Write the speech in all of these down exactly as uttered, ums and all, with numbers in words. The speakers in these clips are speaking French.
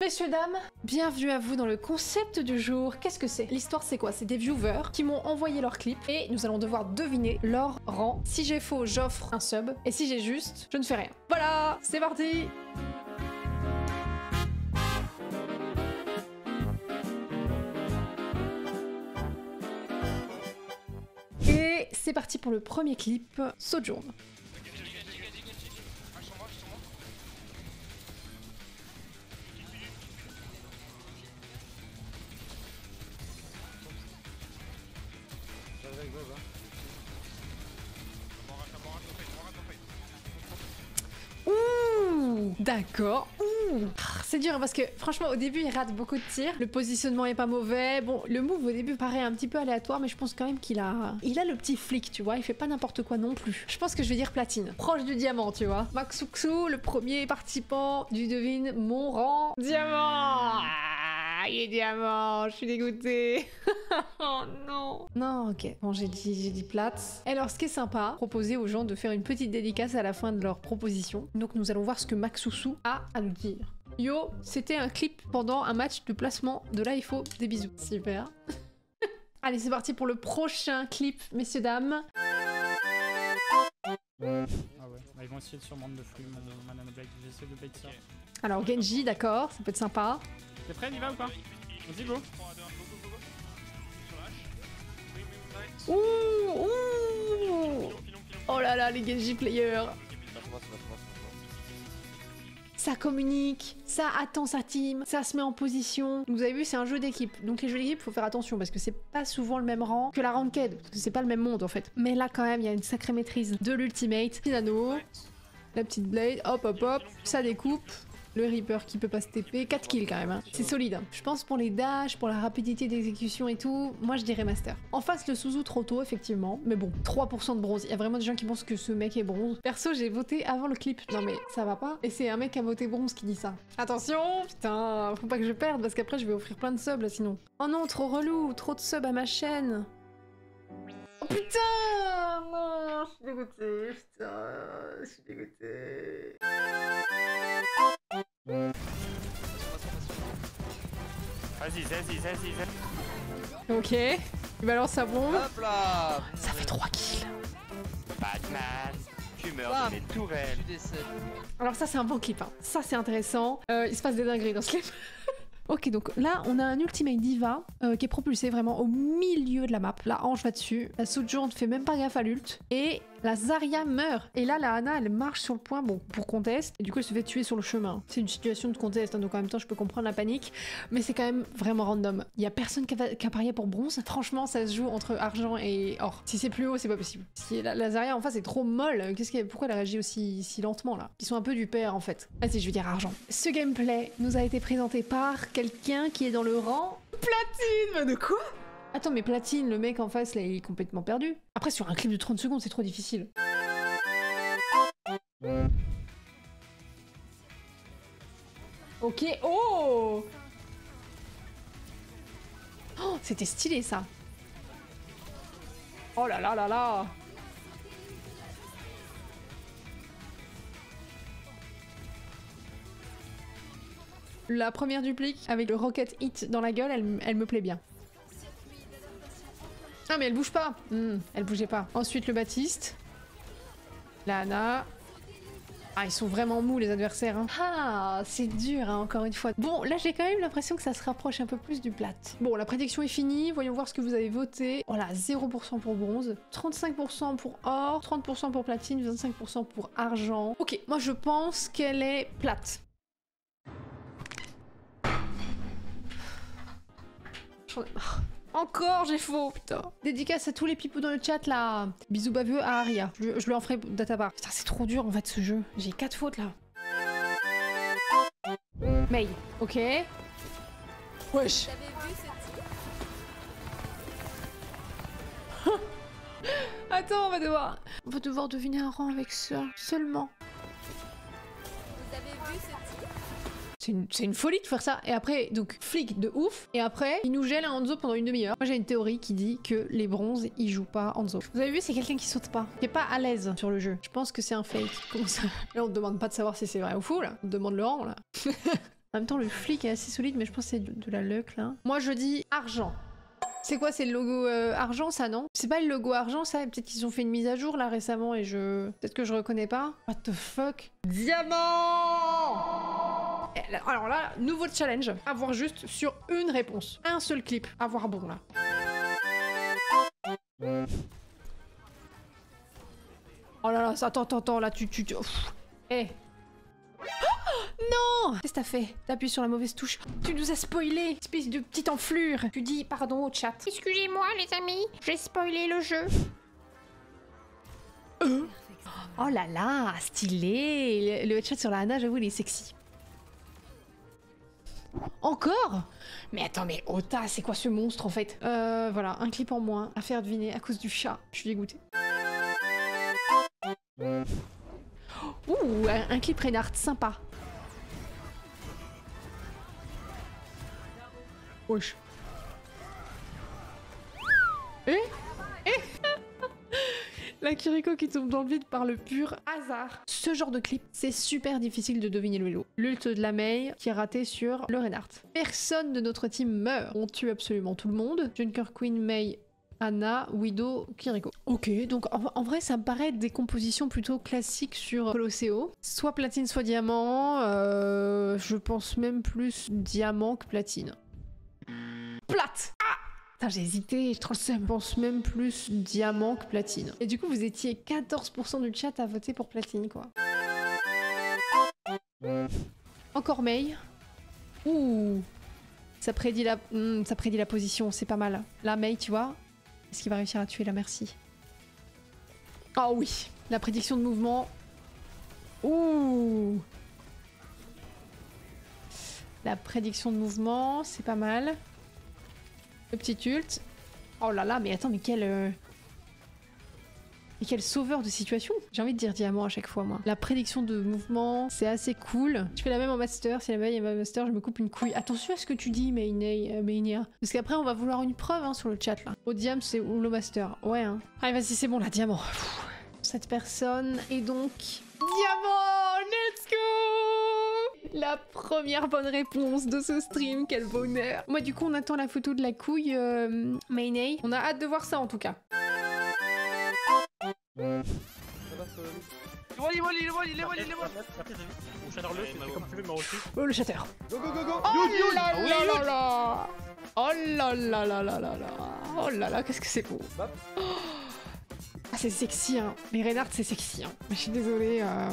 Messieurs, dames, bienvenue à vous dans le concept du jour. Qu'est-ce que c'est? L'histoire c'est quoi? C'est des viewers qui m'ont envoyé leur clip et nous allons devoir deviner leur rang. Si j'ai faux, j'offre un sub et si j'ai juste, je ne fais rien. Voilà, c'est parti! Et c'est parti pour le premier clip, Sojourn. Ouh, d'accord. Ouh, c'est dur parce que franchement au début il rate beaucoup de tirs. Le positionnement est pas mauvais. Bon, le move au début paraît un petit peu aléatoire, mais je pense quand même qu'il a, il a le petit flic, tu vois. Il fait pas n'importe quoi non plus. Je pense que je vais dire platine, proche du diamant, tu vois. Maxuxu, le premier participant du devine mon rang. Diamant. Ah, il est diamant. Je suis dégoûtée. Oh non. Non, ok. Bon, j'ai dit, j'ai dit plate. Alors, ce qui est sympa, proposer aux gens de faire une petite dédicace à la fin de leur proposition. Donc, nous allons voir ce que Maxuxu a à nous dire. Yo, c'était un clip pendant un match de placement de l'A F O. Des bisous. Super. Allez, c'est parti pour le prochain clip, messieurs, dames. Ah ouais, bah, ils vont essayer de sûrement de flux mon Banana Blade, j'essaie de bait ça. Alors, Genji, d'accord, ça peut être sympa. T'es prêt, on y va ou pas? Vas-y, go. Ouh, ouh. Oh là là, les Genji players. Ça communique, ça attend sa team, ça se met en position. Vous avez vu, c'est un jeu d'équipe. Donc les jeux d'équipe, faut faire attention parce que c'est pas souvent le même rang que la ranked, parce que c'est pas le même monde en fait. Mais là quand même, il y a une sacrée maîtrise de l'ultimate. Petit anneau, la petite blade, hop hop hop, ça découpe. Le Reaper qui peut pas se T P, quatre kills quand même, hein. C'est solide. Hein. Je pense pour les dashs, pour la rapidité d'exécution et tout, moi je dirais master. En face le Suzu trop tôt effectivement, mais bon, trois pour cent de bronze. Il y a vraiment des gens qui pensent que ce mec est bronze. Perso j'ai voté avant le clip, non mais ça va pas. Et c'est un mec qui a voté bronze qui dit ça. Attention, putain, faut pas que je perde parce qu'après je vais offrir plein de subs là sinon. Oh non, trop relou, trop de subs à ma chaîne. Oh putain, non, je suis dégoûtée, putain, je suis dégoûtée. Vas-y, vas-y, vas-y, vas-y. Ok, il balance sa bombe. Hop là. Ça fait trois kills. Batman, tu meurs Bam. de mes tourelles. Je décède. Alors ça c'est un bon clip, hein. Ça c'est intéressant. Euh, il se passe des dingueries dans ce clip. Ok, donc là on a un Ultimate Diva euh, qui est propulsé vraiment au milieu de la map. La Ange va dessus, la Sojourn ne fait même pas gaffe à l'ult et la Zarya meurt. Et là la Ana elle marche sur le point, bon, pour contest, et du coup elle se fait tuer sur le chemin. C'est une situation de contest, hein, donc en même temps je peux comprendre la panique, mais c'est quand même vraiment random. Il y a personne qui a, qui a parié pour bronze. Franchement ça se joue entre argent et or. Si c'est plus haut c'est pas possible. Si la, la Zarya en face est trop molle, qu'est-ce qu'elle, pourquoi elle réagit aussi si lentement là? Ils sont un peu du père en fait. Vas-y je vais dire argent. Ce gameplay nous a été présenté par quelqu'un qui est dans le rang platine. De quoi? Attends, mais platine, le mec en face là il est complètement perdu. Après sur un clip de trente secondes c'est trop difficile. Ok, oh, oh c'était stylé ça. Oh là là là là. La première duplique avec le rocket hit dans la gueule, elle, elle me plaît bien. Ah mais elle bouge pas. Mmh, elle bougeait pas. Ensuite le Baptiste. La Ana. Ah ils sont vraiment mous les adversaires. Hein. Ah c'est dur hein, encore une fois. Bon là j'ai quand même l'impression que ça se rapproche un peu plus du plat. Bon la prédiction est finie. Voyons voir ce que vous avez voté. Voilà, zéro pour cent pour bronze. trente-cinq pour cent pour or. trente pour cent pour platine. vingt-cinq pour cent pour argent. Ok, moi je pense qu'elle est plate. Encore j'ai faux, putain. Dédicace à tous les pipous dans le chat là. Bisous baveux à Aria. Je, je lui en ferai de ta part. Putain c'est trop dur en fait ce jeu. J'ai quatre fautes là. May, ok. Wesh. Attends, on va devoir... On va devoir deviner un rang avec ça, seulement. Vous avez vu ce tir? C'est une, c'est une folie de faire ça. Et après, donc, flic de ouf. Et après, il nous gèle un Hanzo pendant une demi-heure. Moi, j'ai une théorie qui dit que les bronzes, ils jouent pas Hanzo. Vous avez vu, c'est quelqu'un qui saute pas. Qui est pas à l'aise sur le jeu. Je pense que c'est un fake. Comment ça? Là, on te demande pas de savoir si c'est vrai ou faux, là. On te demande le rang, là. En même temps, le flic est assez solide, mais je pense que c'est de, de la luck là. Moi, je dis argent. C'est quoi, c'est le logo euh, argent, ça, non? C'est pas le logo argent, ça? Peut-être qu'ils ont fait une mise à jour là récemment et je... Peut-être que je reconnais pas. What the fuck? Diamant! Et là, alors là, nouveau challenge. Avoir juste sur une réponse. Un seul clip. Avoir bon là. Oh là là, ça, attends, attends, attends, là, tu... tu, tu... Eh. Non! Qu'est-ce que t'as fait? T'appuies sur la mauvaise touche. Tu nous as spoilé, espèce de petite enflure. Tu dis pardon au chat. Excusez-moi les amis, j'ai spoilé le jeu. Euh. Oh là là, stylé. Le, le headshot sur la Ana, j'avoue, il est sexy. Encore? Mais attends, mais Ota, c'est quoi ce monstre en fait? Euh, voilà, un clip en moins à faire deviner à cause du chat. Je suis dégoûtée. Ouh, un, un clip Reinhardt, sympa. Wesh. Eh Eh La Kiriko qui tombe dans le vide par le pur hasard. Ce genre de clip, c'est super difficile de deviner le lot. L'ult de la Mei qui est raté sur le Reinhardt. Personne de notre team meurt. On tue absolument tout le monde. Junker Queen, Mei, Ana, Widow, Kiriko. Ok, donc en, en vrai ça me paraît des compositions plutôt classiques sur Colosseo. Soit platine, soit diamant. Euh, je pense même plus diamant que platine. Plate! Ah! Putain, j'ai hésité, je trouve le seum. Je pense même plus diamant que platine. Et du coup, vous étiez quatorze pour cent du chat à voter pour platine, quoi. Encore Mei. Ouh! Ça prédit la, mmh, ça prédit la position, c'est pas mal. Là, Mei, tu vois, est-ce qu'il va réussir à tuer la Merci? Oh oui! La prédiction de mouvement. Ouh! La prédiction de mouvement, c'est pas mal. Le petit ult. Oh là là, mais attends, mais quel... Euh... Mais quel sauveur de situation. J'ai envie de dire diamant à chaque fois, moi. La prédiction de mouvement, c'est assez cool. Je fais la même en master. Si la veille est ma master, je me coupe une couille. Attention à ce que tu dis, Mainia. Euh, Parce qu'après, on va vouloir une preuve hein, sur le chat, là. Au diam, c'est ou le master. Ouais, hein. Allez, vas-y, c'est bon, là, diamant. Pfff. Cette personne est donc... Diamant! Let's go! La première bonne réponse de ce stream, quel bonheur! Moi, du coup, on attend la photo de la couille euh, Mainei. On a hâte de voir ça, en tout cas. Oh, le chatter. Go go go go! Oh là là là là! Oh là là là là là là! Oh là là, qu'est-ce que c'est beau! Oh. Ah, c'est sexy, hein! Les Reinhardt, c'est sexy, hein! Je suis désolée. Euh...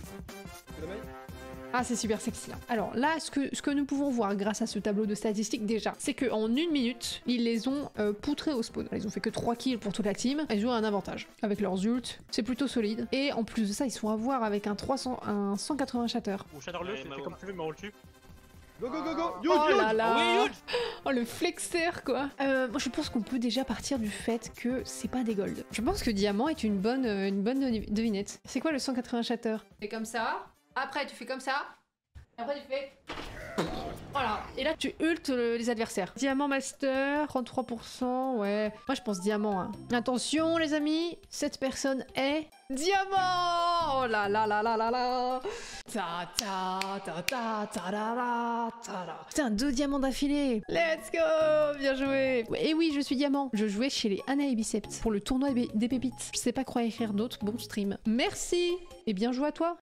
Ah, c'est super sexy. Hein. Alors là, ce que, ce que nous pouvons voir grâce à ce tableau de statistiques déjà, c'est qu'en une minute, ils les ont euh, poutrés au spawn. Ils ont fait que trois kills pour toute la team. Ils ont un avantage avec leurs ults. C'est plutôt solide. Et en plus de ça, ils sont à voir avec un, trois cents, un cent quatre-vingts shatter. Ou shatter le, c'est comme tu veux, mais on le tue. Go go go go! Oh là là! Oh le flexeur quoi! Euh, moi je pense qu'on peut déjà partir du fait que c'est pas des golds. Je pense que diamant est une bonne, euh, une bonne devinette. C'est quoi le cent quatre-vingts shatter? Tu fais comme ça, après tu fais comme ça, et après tu fais... Voilà, et là tu ultes les adversaires. Diamant master, trente-trois pour cent, ouais. Moi je pense diamant. Hein. Attention les amis, cette personne est... Diamant! Oh là là là là là là! Ta ta ta ta ta la la ta la. Putain, deux diamants d'affilée! Let's go! Bien joué! Et oui, je suis diamant. Je jouais chez les Ana et Biceps pour le tournoi des pépites. Je sais pas quoi écrire d'autre. Bon stream. Merci! Et bien joué à toi!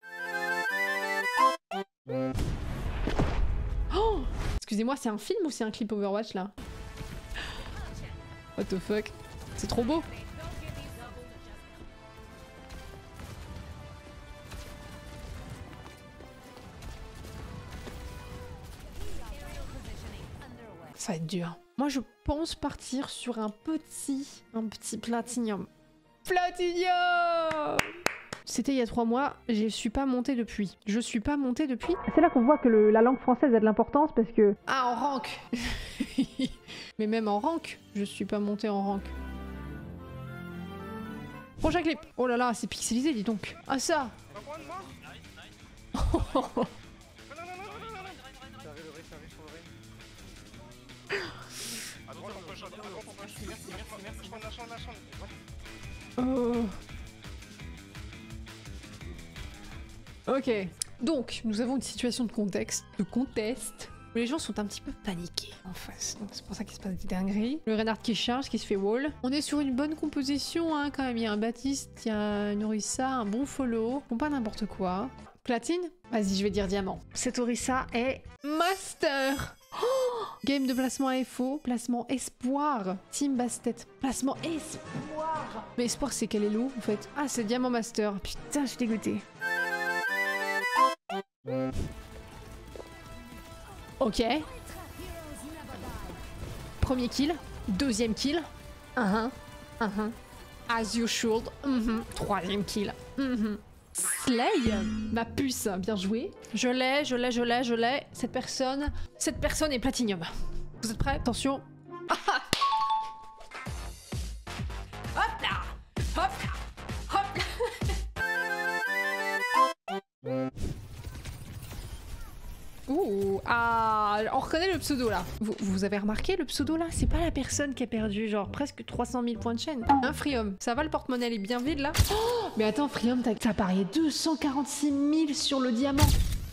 Oh! Excusez-moi, c'est un film ou c'est un clip Overwatch là? What the fuck? C'est trop beau! Ça va être dur. Moi, je pense partir sur un petit, un petit platinium. Platinium! C'était il y a trois mois, je suis pas montée depuis. Je suis pas montée depuis. C'est là qu'on voit que le, la langue française a de l'importance parce que... Ah, en rank. Mais même en rank, je suis pas montée en rank. Prochain clip. Oh là là, c'est pixelisé, dis donc. Ah ça. Oh. Ok. Donc, nous avons une situation de contexte, de contest, où les gens sont un petit peu paniqués en face. Donc c'est pour ça qu'il se passe des dingueries. Le Reinhardt qui charge, qui se fait wall. On est sur une bonne composition, hein, quand même. Il y a un Baptiste, il y a une Orisa, un bon follow. Bon, pas n'importe quoi. Platine? Vas-y, je vais dire diamant. Cette Orisa est master. Oh, game de placement à F O, placement espoir. Team Bastet, placement espoir. Mais espoir, c'est quel elo en fait? Ah, c'est diamant master. Putain, je suis dégoûtée. Ok. Premier kill. Deuxième kill. Uh -huh. Uh -huh. As usual. Mm -hmm. Troisième kill. Mm -hmm. Slay, ma puce, bien joué. Je l'ai, je l'ai, je l'ai, je l'ai. Cette personne, cette personne est platinium. Vous êtes prêts? Attention. Hop là, hop là, hop là. Ouh, ah, on reconnaît le pseudo là. Vous, vous avez remarqué le pseudo là? C'est pas la personne qui a perdu genre presque trois cent mille points de chaîne. Hein, Freeum? Ça va, le porte-monnaie il est bien vide là? Oh, mais attends, Freeum, t'as parié deux cent quarante-six mille sur le diamant.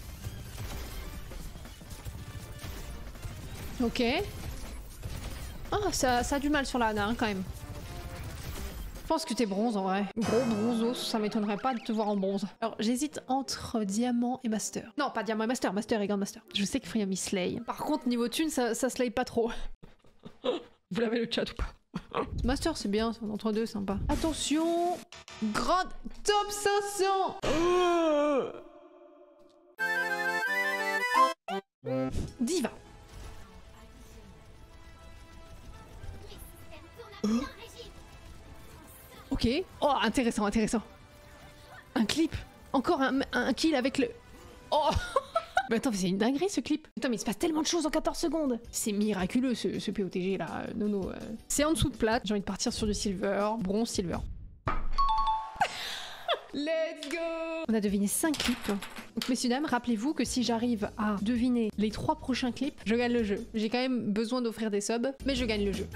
Ok. Oh, ça, ça a du mal sur la Hana hein, quand même. Je pense que t'es bronze en vrai. Gros bronzos, ça m'étonnerait pas de te voir en bronze. Alors j'hésite entre diamant et master. Non, pas diamant et master, master et grandmaster. Je sais que Freeum il slay. Par contre, niveau thune, ça, ça slay pas trop. Vous l'avez le chat ou pas? Master c'est bien, entre deux, sympa. Attention, grande top cinq cents. Diva. Ok. Oh, intéressant, intéressant. Un clip. Encore un, un kill avec le... Oh. Mais attends, c'est une dinguerie ce clip. Putain, mais il se passe tellement de choses en quatorze secondes. C'est miraculeux ce, ce P O T G là. Euh, non, non. Euh... C'est en dessous de plate. J'ai envie de partir sur du silver. Bronze, silver. Let's go. On a deviné cinq clips. Donc messieurs dames, rappelez-vous que si j'arrive à deviner les trois prochains clips, je gagne le jeu. J'ai quand même besoin d'offrir des subs, mais je gagne le jeu.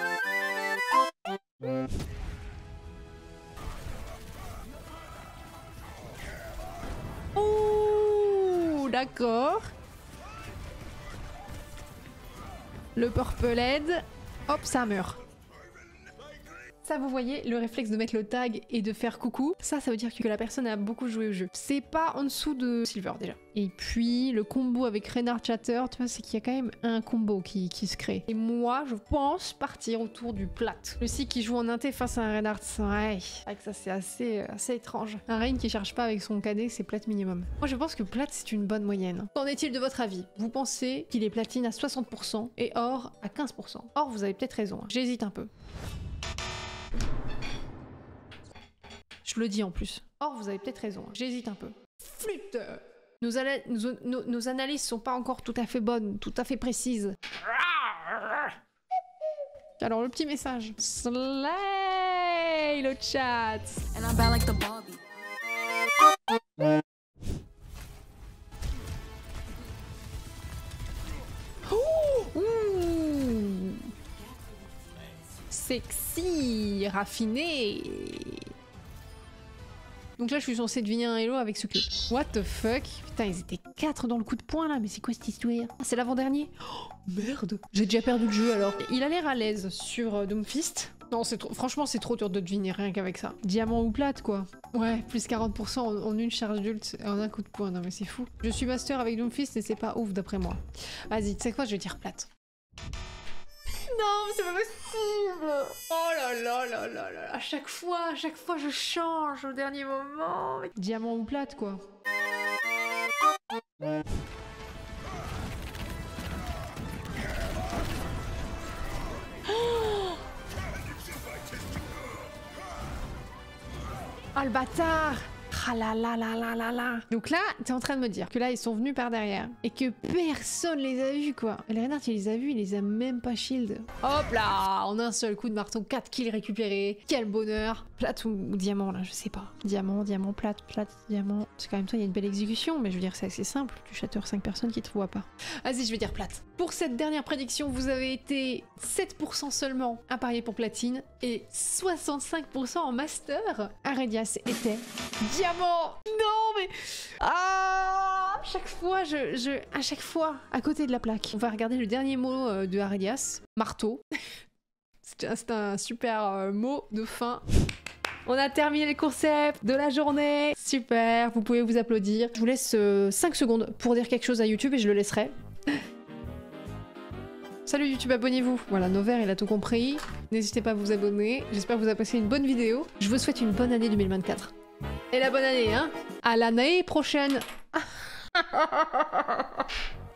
Oh, d'accord. Le purple head. Hop, ça meurt. Ça, vous voyez, le réflexe de mettre le tag et de faire coucou, ça, ça veut dire que la personne a beaucoup joué au jeu. C'est pas en dessous de Silver, déjà. Et puis, le combo avec Reinhardt Chatter, tu vois, c'est qu'il y a quand même un combo qui, qui se crée. Et moi, je pense partir autour du plate. Le C qui joue en inté face à un Reinhardt, ouais, c'est vrai que ça, c'est assez, assez étrange. Un Rein qui charge pas avec son K D, c'est plate minimum. Moi, je pense que plate, c'est une bonne moyenne. Qu'en est-il de votre avis? Vous pensez qu'il est platine à soixante pour cent et or à quinze pour cent? Or, vous avez peut-être raison. Hein. J'hésite un peu. Je le dis en plus. Or, vous avez peut-être raison. Hein. J'hésite un peu. Flûte. Nos, nos, nos, nos analyses sont pas encore tout à fait bonnes, tout à fait précises. Alors, le petit message. Slay le chat. And I'm bad like the Barbie. Ouh. Ouh. Sexy, raffiné. Donc là, je suis censée deviner un hello avec ce clip. What the fuck? Putain, ils étaient quatre dans le coup de poing là, mais c'est quoi cette histoire? C'est l'avant-dernier? Oh, merde. J'ai déjà perdu le jeu alors. Il a l'air à l'aise sur euh, Doomfist. Non, c'est trop... franchement, c'est trop dur de deviner rien qu'avec ça. Diamant ou plate, quoi. Ouais, plus quarante pour cent en, en une charge d'ult en un coup de poing. Non, mais c'est fou. Je suis master avec Doomfist et c'est pas ouf d'après moi. Vas-y, tu sais quoi? Je vais dire plate. Non, mais c'est pas possible. Oh là là là là là. À chaque fois, à chaque fois, je change au dernier moment. Diamant ou plate, quoi. Oh, oh le bâtard. Ah là là là là là là. Donc là, t'es en train de me dire que là, ils sont venus par derrière et que personne les a vus, quoi. Et les Reinhardt, il les a vus, il les a même pas shield. Hop là, en un seul coup de marteau, quatre kills récupérés. Quel bonheur. Plate ou, ou diamant, là, je sais pas. Diamant, diamant, plate, plate, diamant. C'est quand même toi, il y a une belle exécution, mais je veux dire, c'est assez simple. Tu chatteurs cinq personnes qui te voient pas. Vas-y, je vais dire plate. Pour cette dernière prédiction, vous avez été sept pour cent seulement à parier pour platine et soixante-cinq pour cent en master. Arredias était diamant. vraiment. Non, mais... Ah, à chaque fois, je, je... À chaque fois, à côté de la plaque. On va regarder le dernier mot euh, de Arelias. Marteau. C'est un super euh, mot de fin. On a terminé le concept de la journée. Super, vous pouvez vous applaudir. Je vous laisse euh, cinq secondes pour dire quelque chose à YouTube et je le laisserai. Salut YouTube, abonnez-vous. Voilà, Nover, il a tout compris. N'hésitez pas à vous abonner. J'espère que vous avez passé une bonne vidéo. Je vous souhaite une bonne année deux mille vingt-quatre. Et la bonne année, hein. À l'année prochaine.